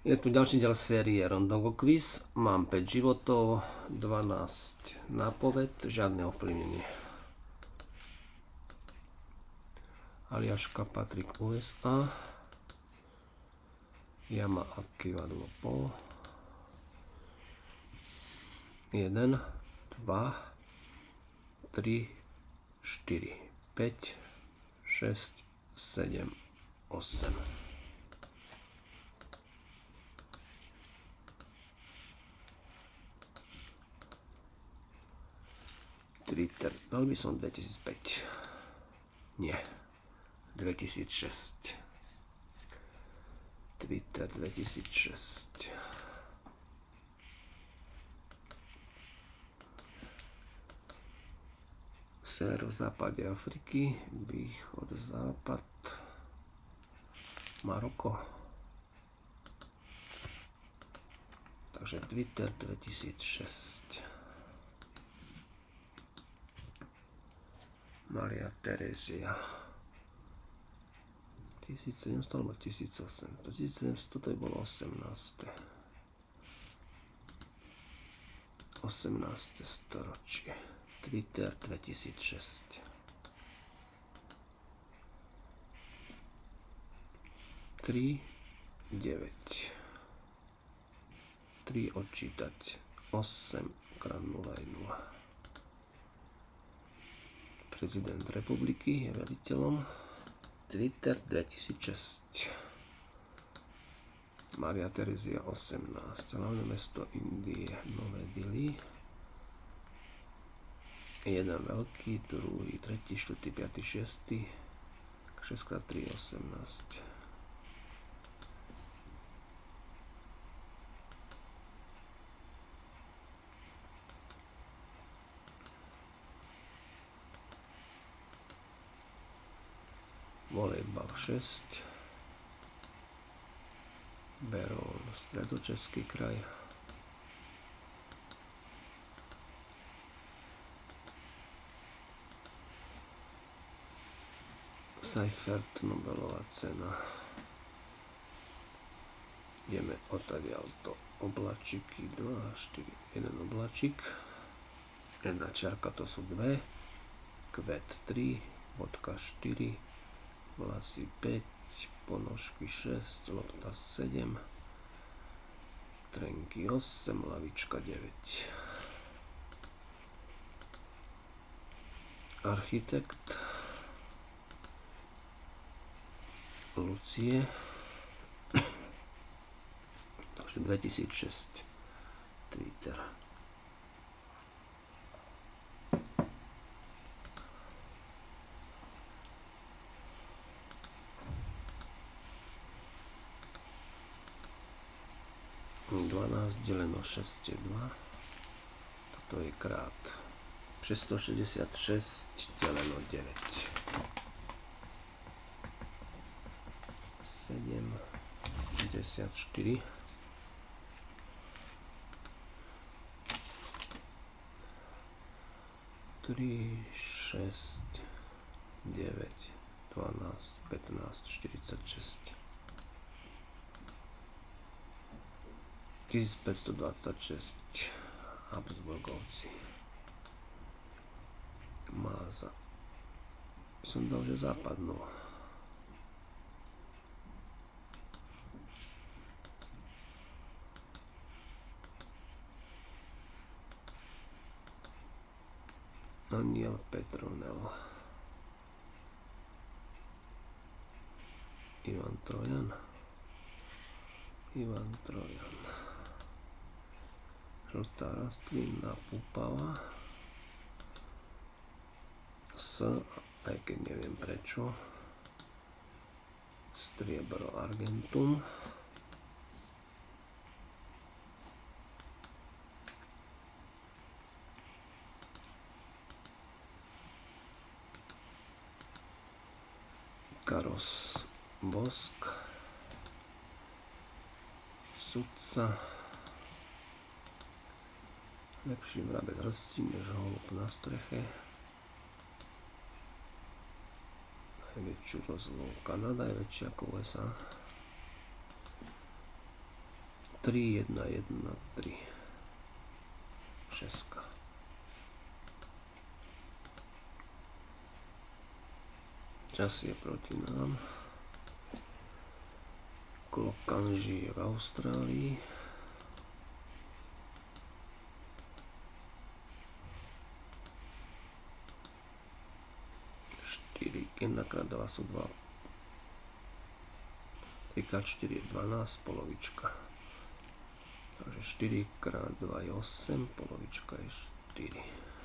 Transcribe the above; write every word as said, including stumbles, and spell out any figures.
Je tu ďalší diel série Rondogo Quiz. Mám päť životov, dvanásť nápoved, žiadne ovplyvnenie. Aliaška Patrik U S A. Jama a kývadlo po. jeden, dva, tri, štyri, päť, šesť, sedem, osem. Twitter, dal by som dvetisícpäť. Nie, dvetisícšesť. Twitter dvetisícšesť. Sever v západe Afriky, východ, západ, Maroko. Takže Twitter dvetisícšesť. Maria Terezia. tisícsedemsto alebo tisícosemsto. tisícsedemsto to by bolo osemnáste. osemnáste storočie. Twitter dvetisícšesť. tri, deväť. tri odčítať. osem krát nula je nula. Prezident republiky je veliteľom. Twitter dvetisícšesť. Maria Terezia osemnásť. Hlavné mesto Indie Nové Dili. Jeden veľký, druhý, tretí, štvrtý, piatý, šiestý. šesť krát tri je osemnásť. Volejbal šesť. Berol, Stredočeský kraj. Seifert, Nobelová cena. Ideme odtiaľto oblačiky, dva, štyri, jeden oblačik. Jedna čiarka, to sú dve. Kvet tri, bodka štyri. Vlasy päť, ponožky šesť, lopta sedem, trenky osem, lavička deväť. Architekt Lucie. Takže dvetisícšesť. Twitter. dvanásť deleno šesť je dva. Toto je krát šesťstošesťdesiatšesť deleno deväť. sedem, päťdesiatštyri. tri, šesť, deväť, dvanásť, pätnásť, štyridsaťšesť. tisícpäťstodvadsaťšesť. Habsburgovci. Máza. Som dal, že západnú. Aniel Petronel. Ivan Trojan. Ivan Trojan. Žltá rastlina púpava. S, aj keď neviem prečo. Striebro argentum. Karos bosk. Sudca. Lepší vrabec hrstí než holub na streche. Najväčšiu rozlohu Kanada je väčšia ako U S A. tri, jedna, jedna, tri. Šeska. Čas je proti nám. Klokan žije v Austrálii. štyri, jedna krát dva sú dva. tri krát štyri je dvanásť, polovička. Takže štyri krát dva je osem, polovička je štyri.